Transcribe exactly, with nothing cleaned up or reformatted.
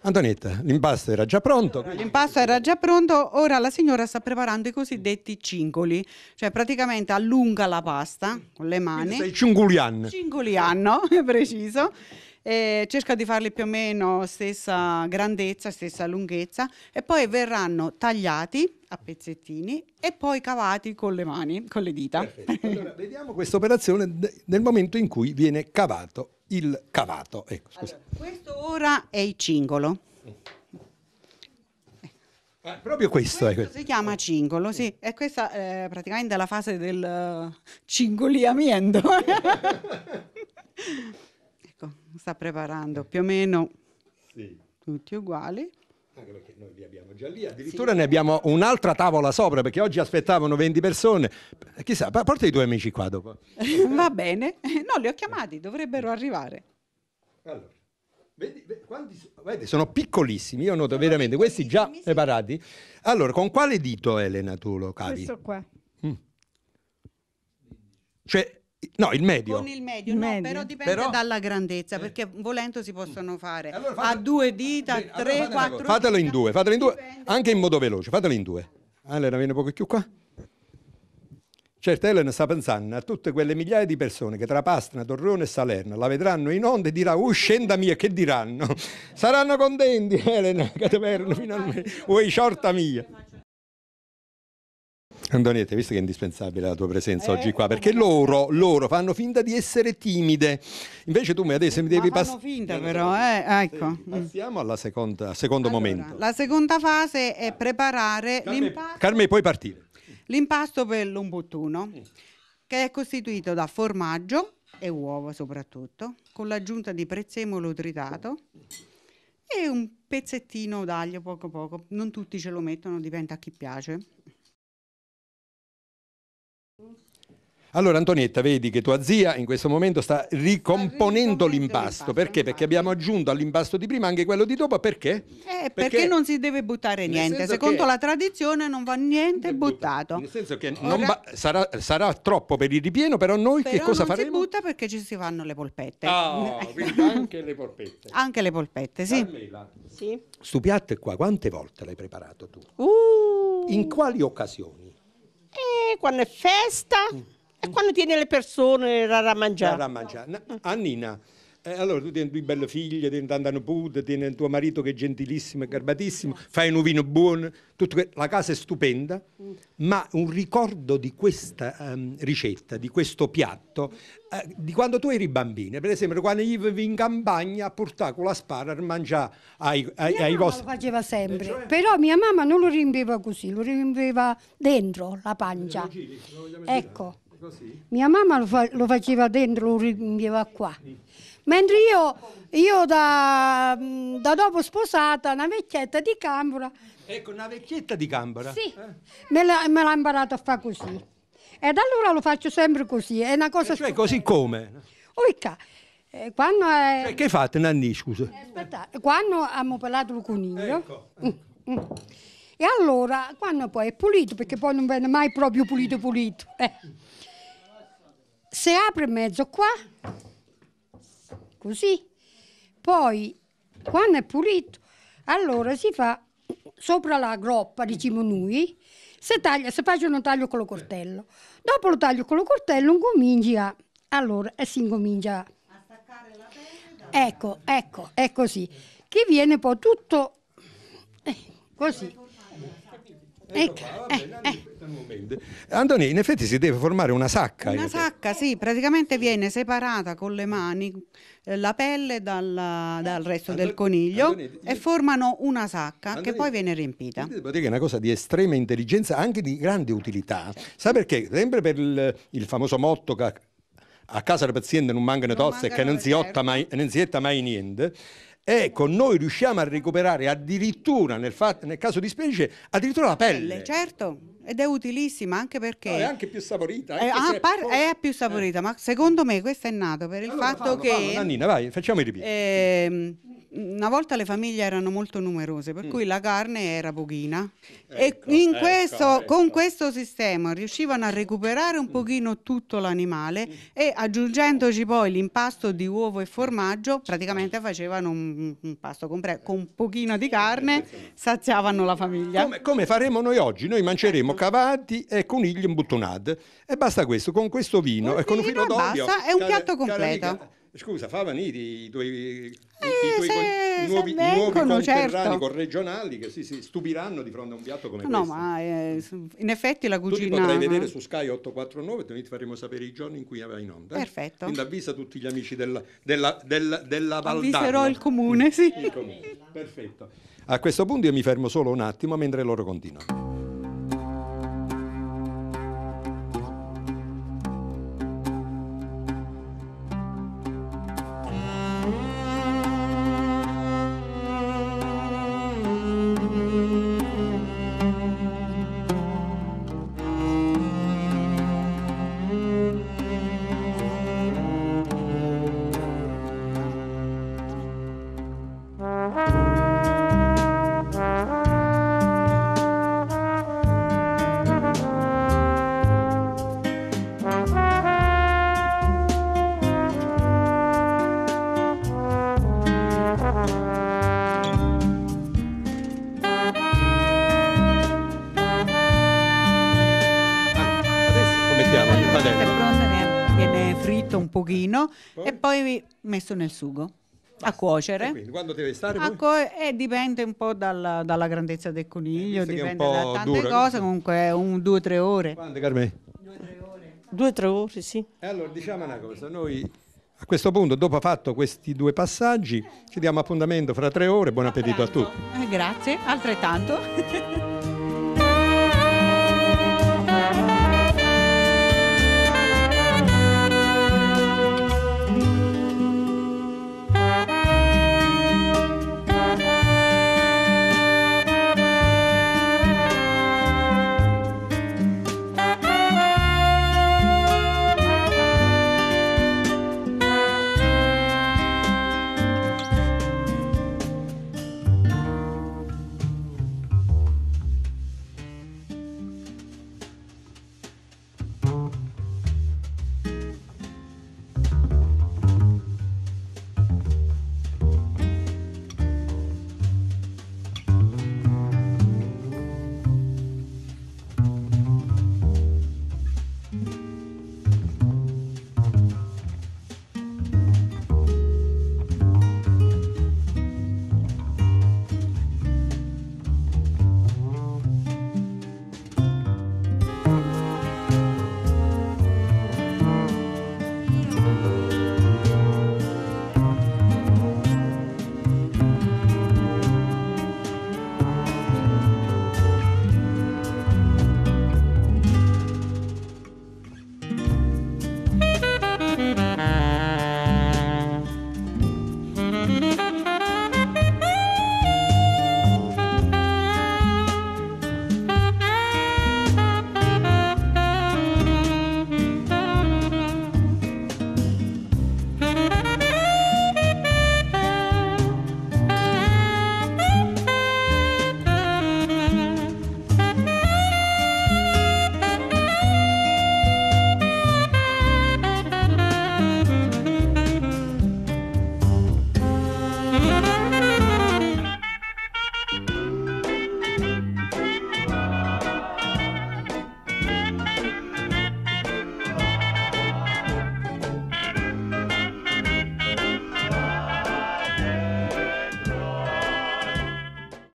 Antonietta, l'impasto era già pronto. Allora, l'impasto era già pronto, ora la signora sta preparando i cosiddetti cingoli, cioè praticamente allunga la pasta con le mani. Sei cingolian. Cingoliano, preciso. E cerca di farli più o meno stessa grandezza, stessa lunghezza e poi verranno tagliati a pezzettini e poi cavati con le mani, con le dita. Perfetto. Allora, vediamo questa operazione nel momento in cui viene cavato il cavato. Ecco, scusa. Allora, questo ora è il cingolo. Ah, proprio questo, Questo è questo. si chiama cingolo, sì, e questa è praticamente la fase del uh, cingoliamento. Ecco, sta preparando più o meno Sì. tutti uguali. Anche perché noi li abbiamo già lì, addirittura sì. Ne abbiamo un'altra tavola sopra perché oggi aspettavano venti persone. Chissà, porta i tuoi amici qua dopo. Va bene, no, li ho chiamati, dovrebbero arrivare. Allora, vedi, vedi, quanti, vedi, sono piccolissimi, io noto sono veramente questi già sì. Preparati. Allora, con quale dito, Elena, tu lo cavi? Questo qua. Mm. Cioè, no, il medio. Con il medio, il no, medio. però dipende però... dalla grandezza, perché volendo si possono fare allora fate... a due dita, bene, tre, allora quattro dita. Fatelo in due, fatelo in due, dipende. Anche in modo veloce, fatelo in due. Elena, viene un po' più qua. Certo, Elena sta pensando a tutte quelle migliaia di persone che tra Pastna, Torrone e Salerno la vedranno in onda e dirà, uh, scenda mia, che diranno? Saranno contenti, Elena, che te perdono finalmente, vuoi ciorta mia. Antonietta, visto che è indispensabile la tua presenza eh, oggi qua, perché loro, loro fanno finta di essere timide, invece tu adesso mi devi passare. Fanno finta però, eh, ecco. Sì, passiamo alla seconda, al secondo allora, momento. La seconda fase è preparare l'impasto. Carme, puoi partire. L'impasto per l'umbuttuno, che è costituito da formaggio e uova soprattutto, con l'aggiunta di prezzemolo tritato e un pezzettino d'aglio poco poco. Non tutti ce lo mettono, dipende a chi piace. Allora Antonietta, vedi che tua zia in questo momento sta ricomponendo l'impasto. Perché? Perché abbiamo aggiunto all'impasto di prima anche quello di dopo. Perché? Eh, perché, perché non si deve buttare niente. Secondo che... la tradizione non va niente buttato. Nel senso che non Ora... sarà, sarà troppo per il ripieno, però noi però che cosa non faremo? Non si butta perché ci si fanno le polpette. Oh, quindi anche le polpette. Anche le polpette, sì. Carmela, sì. Stu piatto qua, quante volte l'hai preparato tu? Uh. In quali occasioni? Eh, quando è festa... Mm. E quando tieni le persone da mangiare? Da mangiare. Annina, eh, allora tu tieni due belle figlie, tieni tanta nipote, tieni tuo marito che è gentilissimo e garbatissimo, fai un vino buono, tutto que- la casa è stupenda, mm. ma un ricordo di questa um, ricetta, di questo piatto, eh, di quando tu eri bambina, per esempio quando io vivevo in campagna a portare con la spara a mangiare ai, ai, mia ai mamma vostri... lo faceva sempre, eh, cioè... però mia mamma non lo riempiva così, lo riempiva dentro la pancia. Giri, ecco. Così? Mia mamma lo, fa, lo faceva dentro, lo riempiva qua. Mentre io, io da, da dopo sposata, una vecchietta di Cambora. Ecco, una vecchietta di Cambora? Sì, eh? me l'ha, me l'ha imparato a fare così. E da allora lo faccio sempre così, è una cosa... Eh, cioè così come? Oicca, eh, quando è... Cioè, che fate, Nanni, scusa? Eh, aspetta, quando abbiamo pelato il coniglio... Ecco. Mm, mm. E allora, quando poi è pulito, perché poi non viene mai proprio pulito pulito, eh. Si apre in mezzo qua, così, poi quando è pulito, allora si fa sopra la groppa, diciamo noi, si, taglia, si fa un taglio con lo coltello. Dopo lo taglio con lo coltello, incominci a, allora, e si incomincia a staccare la pelle. Ecco, ecco, è così, che viene poi tutto eh, così. Ecco, qua, eh, eh. Antonio, in effetti si deve formare una sacca. Una sacca, sì, praticamente viene separata con le mani eh, la pelle dalla, dal resto Antonio, del coniglio Antonio, io... e formano una sacca Antonio, che poi viene riempita. Devo dire che è una cosa di estrema intelligenza, anche di grande utilità. Sai perché? Sempre per il, il famoso motto che a casa del paziente non mancano tozze e che non si, otta mai, non si etta mai niente. Ecco, noi riusciamo a recuperare addirittura, nel, fatto, nel caso di specie, addirittura la pelle. Certo, ed è utilissima anche perché... No, è anche più saporita. Anche è, par- poi... è più saporita, eh. ma secondo me questo è nato per il allora, fatto fallo, che... Fallo, Nannina, vai, facciamo i ripieni. Eh, una volta le famiglie erano molto numerose, per Mm. cui la carne era pochina. Ecco, e in ecco, questo, ecco. con questo sistema riuscivano a recuperare un pochino tutto l'animale e aggiungendoci poi l'impasto di uovo e formaggio, praticamente facevano un, un pasto completo. Con un pochino di carne saziavano la famiglia. Come, come faremo noi oggi? Noi mangeremo cavati e conigli imbuttonati e basta questo, con questo vino Col e con un vino filo e d'olio. basta, è un Cara- piatto cara completo. amica, scusa, fa venire i tuoi, i Eh, tuoi se- con- se nuovi, vengono, nuovi conterranei certo. corregionali che si, si stupiranno di fronte a un piatto come No, questo. ma eh, in effetti la Tu ti cucina... potrai vedere su Sky ottocentoquarantanove, noi ti faremo sapere i giorni in cui vai in onda. eh? Perfetto. Quindi avvisa tutti gli amici della, della, della, della Valdarno. Avviserò il comune, sì. Il comune. Perfetto. A questo punto io mi fermo solo un attimo mentre loro continuano. Adesso come mettiamo il È padello? pronta, viene- viene fritto un pochino e poi messo nel sugo a cuocere. Quindi quando deve stare A poi? co- e dipende un po' dalla, dalla grandezza del coniglio, visto che è un dipende po' da tante duro, cose, comunque un due o tre ore. Quando, Carmè? Due o tre ore, sì. E allora diciamo una cosa, noi a questo punto, dopo fatto questi due passaggi, ci diamo appuntamento fra tre ore, buon appetito a tutti. Eh, grazie, altrettanto.